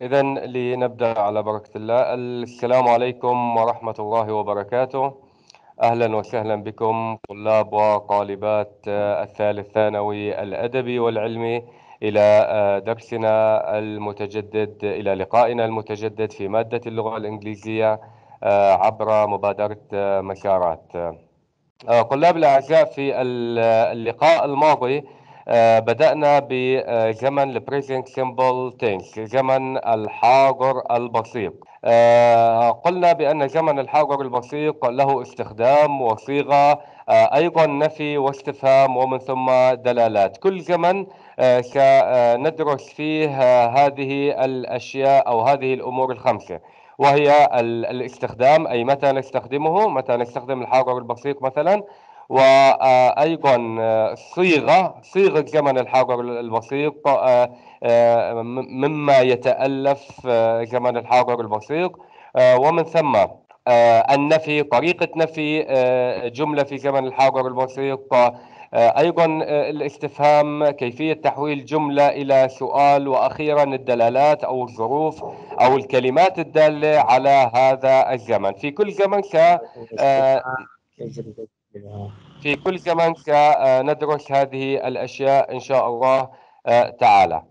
إذا لنبدأ على بركة الله. السلام عليكم ورحمة الله وبركاته. أهلا وسهلا بكم طلاب وطالبات الثالث ثانوي الأدبي والعلمي إلى درسنا المتجدد، إلى لقائنا المتجدد في مادة اللغة الإنجليزية عبر مبادرة مسارات. طلاب الأعزاء، في اللقاء الماضي بدأنا بزمن البريزنت سيمبل تنس، زمن الحاضر البسيط. قلنا بأن زمن الحاضر البسيط له استخدام وصيغة، أيضا نفي واستفهام، ومن ثم دلالات. كل زمن سندرس فيه هذه الأشياء أو هذه الأمور الخمسة، وهي الاستخدام، أي متى نستخدمه، متى نستخدم الحاضر البسيط مثلا، وأيضا صيغة زمن الحاضر البسيط، مما يتألف زمن الحاضر البسيط، ومن ثم النفي، طريقة نفي جملة في زمن الحاضر البسيط، أيضا الاستفهام، كيفية تحويل جملة إلى سؤال، وأخيرا الدلالات أو الظروف أو الكلمات الدالة على هذا الزمن. في كل زمن سندرس هذه الأشياء إن شاء الله تعالى.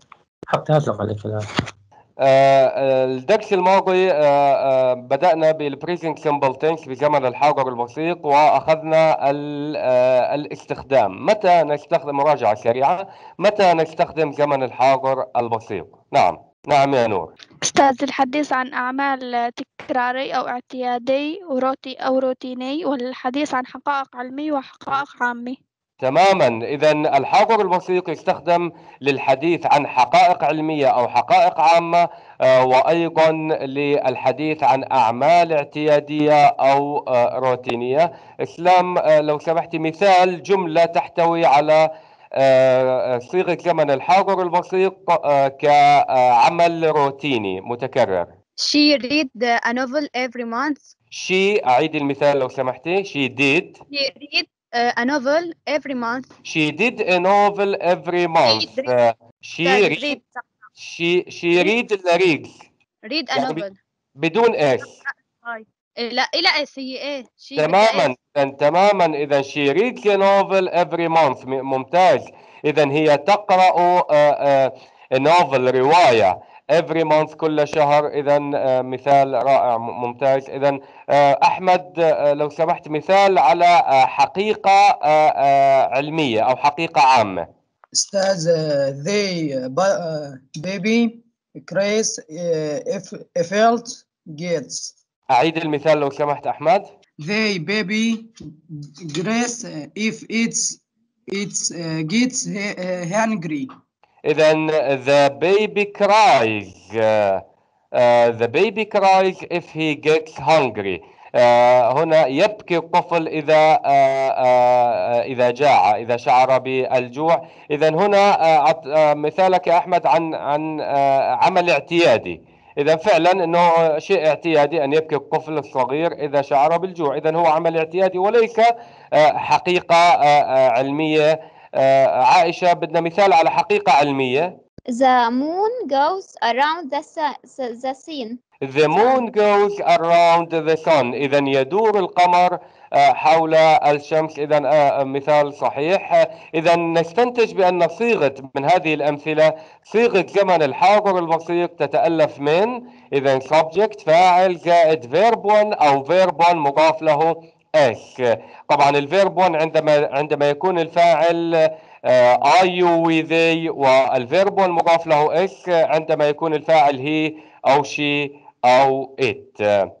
الدرس الماضي بدأنا بالبريزنت سيمبل تنس بزمن الحاضر البسيط، وأخذنا الاستخدام. متى نستخدم، مراجعة سريعة، متى نستخدم زمن الحاضر البسيط؟ نعم يا نور. أستاذ، الحديث عن أعمال تكراري أو اعتيادي أو روتيني، والحديث عن حقائق علمية وحقائق عامة. تماما. إذا الحاضر البسيط يستخدم للحديث عن حقائق علمية أو حقائق عامة، وأيضا للحديث عن أعمال اعتيادية أو روتينية. إسلام، لو سمحتي مثال جملة تحتوي على صيغة زمن الحاضر البسيط كعمل روتيني متكرر. She read a novel every month. أعيد المثال لو سمحتي. She read a novel every month. She did a novel every month. She read a novel بدون اس. لا اس، هي ايه؟ تماما. اذا she reads a novel every month. ممتاز. اذا هي تقرأ نوفل، رواية، every month، كل شهر. اذا مثال رائع، ممتاز. اذا احمد، لو سمحت مثال على حقيقة علمية او حقيقة عامة. استاذ، baby cries if felt gets. اعيد المثال لو سمحت احمد. The baby cries if gets hungry. إذا the baby cries if he gets hungry. هنا يبكي الطفل إذا جاع، إذا شعر بالجوع. إذا هنا مثالك يا أحمد عن عمل اعتيادي. إذا فعلا أنه شيء اعتيادي أن يبكي الطفل الصغير إذا شعر بالجوع. إذا هو عمل اعتيادي وليس حقيقة علمية. عائشة، بدنا مثال على حقيقة علمية. The moon goes around the sun. The moon goes around the sun. إذا يدور القمر حول الشمس. إذا مثال صحيح. إذا نستنتج بأن صيغة من هذه الأمثلة، صيغة زمن الحاضر البسيط، تتألف من إذا subject، فاعل، زائد verb 1 أو verb 1 مضاف له اس. طبعا الفيرب 1 عندما يكون الفاعل I you we they، والفيرب 1 مضاف له اس عندما يكون الفاعل he أو she أو it.